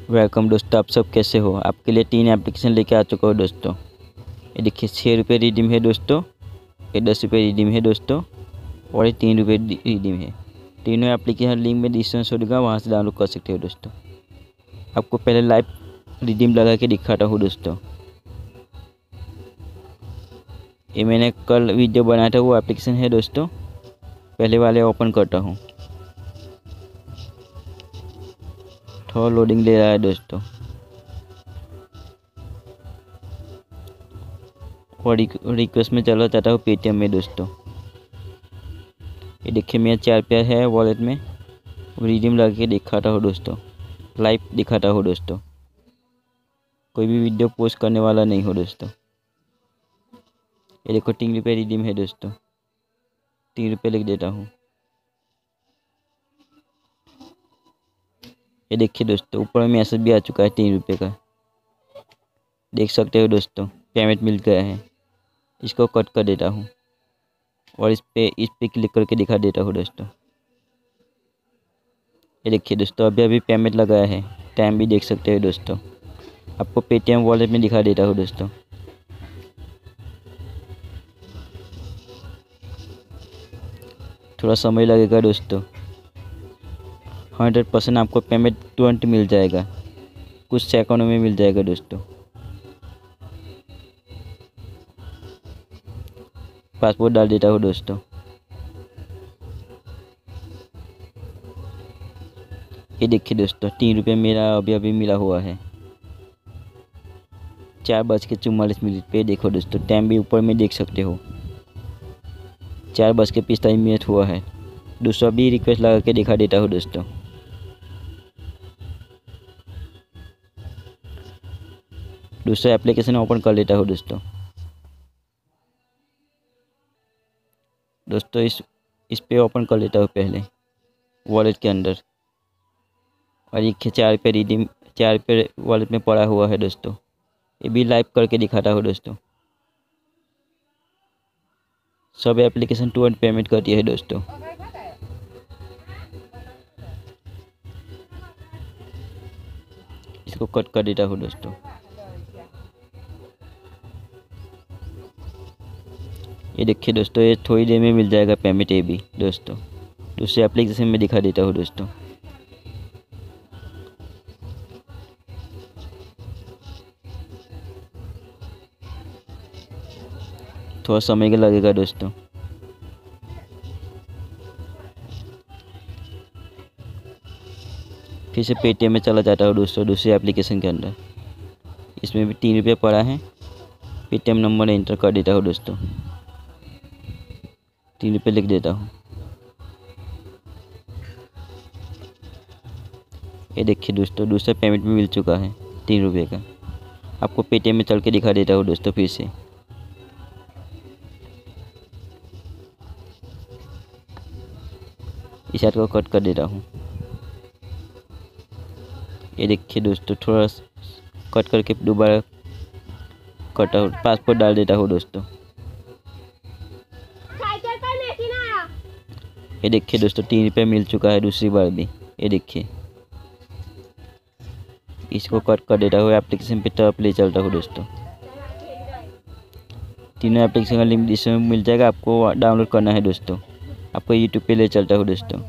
Welcome दोस्तों, आप सब कैसे हो। आपके लिए 3 एप्लीकेशन लेके आ चुका हूँ दोस्तों। ये देखिए 6 रुपये रिडीम है दोस्तों, ये 10 रुपये रिडीम है दोस्तों, और ये 3 रुपये रिडीम है। तीनों एप्लीकेशन लिंक में डिस्क्रिप्शन में होगा, वहाँ से डाउनलोड कर सकते हो दोस्तों। आपको पहले लाइव रिडीम लगा के दिखाता हूँ दोस्तों। ये मैंने कल वीडियो बनाया था, वो एप्लीकेशन है दोस्तों। पहले वाले ओपन करता हूँ, थोड़ा लोडिंग ले रहा है दोस्तों। और रिक्वेस्ट में चला जाता हूँ पेटीएम में दोस्तों। ये देखिए मेरा 4 रुपया है वॉलेट में, रिडीम लगा के दिखाता हूँ दोस्तों, लाइव दिखाता हूँ दोस्तों। कोई भी वीडियो पोस्ट करने वाला नहीं हो दोस्तों। ये देखो 3 रुपये रिडीम है दोस्तों, 3 रुपये लिख देता हूँ। ये देखिए दोस्तों ऊपर में मैसेज भी आ चुका है 3 रुपये का, देख सकते हो दोस्तों। पेमेंट मिल गया है। इसको कट कर देता हूँ और इस पे क्लिक करके दिखा देता हूँ दोस्तों। ये देखिए दोस्तों अभी पेमेंट लगाया है, टाइम भी देख सकते हो दोस्तों। आपको पेटीएम वॉलेट में दिखा देता हूँ दोस्तों। थोड़ा समय लगेगा दोस्तों। 100% आपको पेमेंट तुरंत मिल जाएगा, कुछ सेकंडों में मिल जाएगा दोस्तों। पासपोर्ट डाल देता हूँ दोस्तों। ये देखिए दोस्तों 3 रुपये मेरा अभी मिला हुआ है। 4:44 पे देखो दोस्तों, टाइम भी ऊपर में देख सकते हो। 4:45 हुआ है। दूसरा भी रिक्वेस्ट लगा के दिखा देता हूँ दोस्तों। दूसरा एप्लीकेशन ओपन कर लेता हूँ दोस्तों। इस पे ओपन कर लेता हूँ पहले वॉलेट के अंदर। और ये 4 रुपये रिडीम 4 रुपये वॉलेट में पड़ा हुआ है दोस्तों। ये भी लाइव करके दिखाता हूँ दोस्तों। सब एप्लीकेशन तुरंत पेमेंट करती है दोस्तों। इसको कट कर देता हूँ दोस्तों। ये देखिए दोस्तों, ये थोड़ी देर में मिल जाएगा पेमेंट। ये भी दोस्तों दूसरे एप्लीकेशन में दिखा देता हूँ दोस्तों। थोड़ा समय लगेगा दोस्तों। फिर से पेटीएम में चला जाता हूँ दोस्तों, दूसरे एप्लीकेशन के अंदर। इसमें भी 3 रुपये पड़ा है। पेटीएम नंबर एंटर कर देता हूँ दोस्तों। 3 रुपये लिख देता हूँ। ये देखिए दोस्तों दूसरा पेमेंट भी मिल चुका है 3 रुपये का। आपको पेटीएम में चल के दिखा देता हूँ दोस्तों फिर से। इस ऐड को कट कर देता हूँ। ये देखिए दोस्तों थोड़ा कट करके दोबारा कट आउट पासपोर्ट डाल देता हूँ दोस्तों। ये देखिए दोस्तों 3 रुपये मिल चुका है दूसरी बार भी। ये देखिए इसको कट कर देता हूँ, एप्लीकेशन पे तरफ ले चलता हूँ दोस्तों। तीनों एप्लीकेशन का लिंक डिस्क्रिप्शन में मिल जाएगा, आपको डाउनलोड करना है दोस्तों। आपको यूट्यूब पे ले चलता हूँ दोस्तों।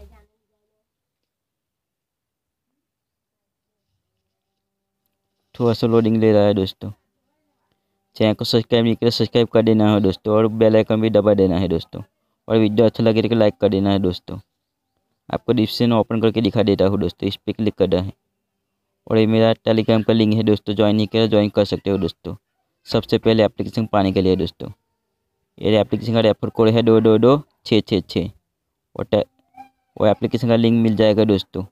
थोड़ा सा लोडिंग ले रहा है दोस्तों। चैनल को सब्सक्राइब नहीं किया सब्सक्राइब कर देना है दोस्तों, और बेल आइकन भी दबा देना है दोस्तों। और वीडियो अच्छा लगे तो लाइक कर देना है दोस्तों। आपको डिस्क्रिप्शन ओपन करके दिखा देता हूँ दोस्तों, इस पर क्लिक करना है। और ये मेरा टेलीग्राम का लिंक है दोस्तों, ज्वाइन नहीं किया ज्वाइन कर सकते हो दोस्तों। सबसे पहले एप्लीकेशन पाने के लिए दोस्तों, ये एप्लीकेशन का रेफर कोड है 222666। और एप्लीकेशन का लिंक मिल जाएगा दोस्तों।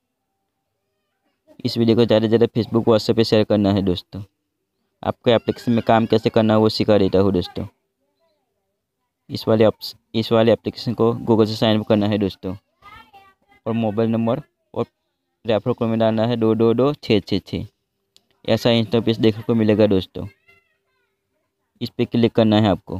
इस वीडियो को ज़्यादा से ज़्यादा फेसबुक व्हाट्सएप पे शेयर करना है दोस्तों। आपको एप्लीकेशन में काम कैसे करना है वो सिखा देता हूँ दोस्तों। इस वाले एप्लीकेशन को गूगल से साइन अप करना है दोस्तों, और मोबाइल नंबर और रेफर कोड में डालना है 222666। ऐसा इंटरफेस देखने को मिलेगा दोस्तों। इस पर क्लिक करना है आपको।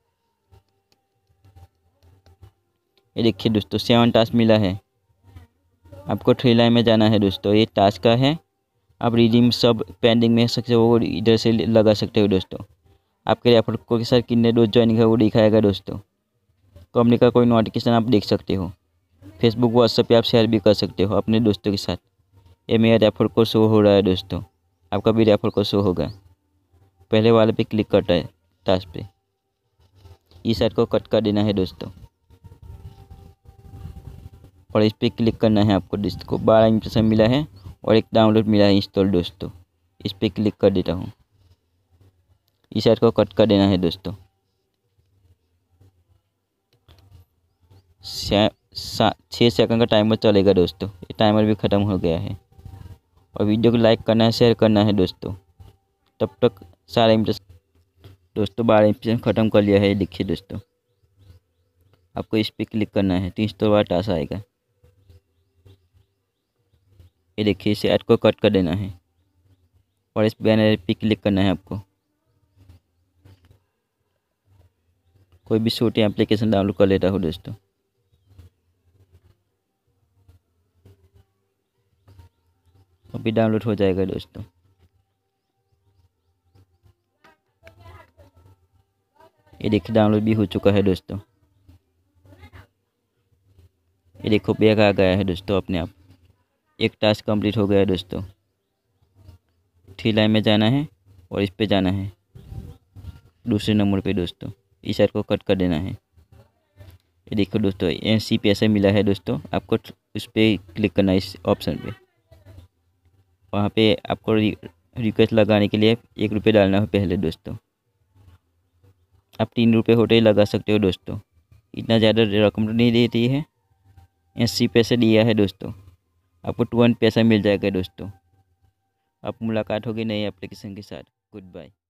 ये देखिए दोस्तों 7 टास्क मिला है। आपको 3 लाइन में जाना है दोस्तों। ये टास्क का है आप रिडीम सब पेंडिंग में सकते हो, वो इधर से लगा सकते हो दोस्तों। आपके रेफर कोड के साथ कितने दोस्त ज्वाइनिंग है वो दिखाएगा दोस्तों। कंपनी का कोई नोटिफिकेशन आप देख सकते हो। फेसबुक व्हाट्सएप पे आप शेयर भी कर सकते हो अपने दोस्तों के साथ। ये मेरा रेफर कोड शो हो रहा है दोस्तों, आपका भी रेफर कोड शो होगा। पहले वाले पे क्लिक करता है टास्क पे, इस साइड को कट कर देना है दोस्तों और इस पर क्लिक करना है आपको। डिस्क को 12 इंप्रेशन मिला है और एक डाउनलोड मिला है इंस्टॉल दोस्तों। इस पर क्लिक कर देता हूँ, इस साइड को कट कर देना है दोस्तों। 6 सेकंड का टाइमर चलेगा दोस्तों, ये टाइमर भी ख़त्म हो गया है। और वीडियो को लाइक करना है, शेयर करना है दोस्तों। तब तक सारे इंप्रेशन दोस्तों 12 इंप्रेशन ख़त्म कर लिया है। देखिए दोस्तों, आपको इस पर क्लिक करना है तो इंस्टॉल वाला टास्क आएगा। ये देखिए, इसे ऐड को कट कर देना है और इस बैनर पे क्लिक करना है आपको। कोई भी छोटी एप्लीकेशन डाउनलोड कर लेता हो दोस्तों। अभी डाउनलोड हो जाएगा दोस्तों। ये देखिए डाउनलोड भी हो चुका है दोस्तों। ये देखो बैग आ गया है दोस्तों अपने आप। एक टास्क कंप्लीट हो गया है दोस्तों। थ्री लाइन में जाना है और इस पे जाना है दूसरे नंबर पे दोस्तों। इस साइड को कट कर देना है। ये देखो दोस्तों 80 पैसे मिला है दोस्तों। आपको उस पर क्लिक करना है, इस ऑप्शन पे। वहाँ पे आपको रिक्वेस्ट लगाने के लिए 1 रुपये डालना है पहले दोस्तों। आप 3 रुपये होते ही लगा सकते हो दोस्तों, इतना ज़्यादा रकम तो नहीं देती है। 80 पैसे दिया है दोस्तों, आपको 21 पैसा मिल जाएगा दोस्तों। अब मुलाकात होगी नई एप्लीकेशन के साथ। Good bye.